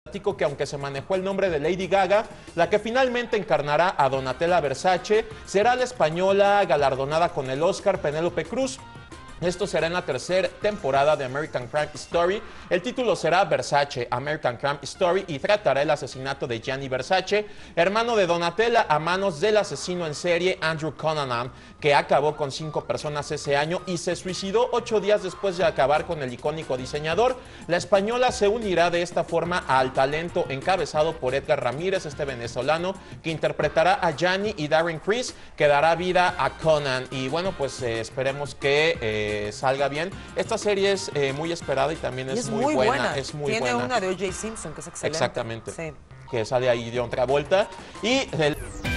que aunque se manejó el nombre de Lady Gaga, la que finalmente encarnará a Donatella Versace será la española galardonada con el Oscar Penélope Cruz. Esto será en la tercera temporada de American Crime Story. El título será Versace, American Crime Story, y tratará el asesinato de Gianni Versace, hermano de Donatella, a manos del asesino en serie Andrew Cunanan, que acabó con 5 personas ese año y se suicidó 8 días después de acabar con el icónico diseñador. La española se unirá de esta forma al talento encabezado por Edgar Ramírez, este venezolano, que interpretará a Gianni, y Darren Criss, que dará vida a Conan. Y bueno, pues esperemos que salga bien. Esta serie es muy esperada y también es muy buena. Es muy Tiene buena. una de O.J. Simpson, que es excelente. Exactamente. Sí. Que sale ahí de otra vuelta. Y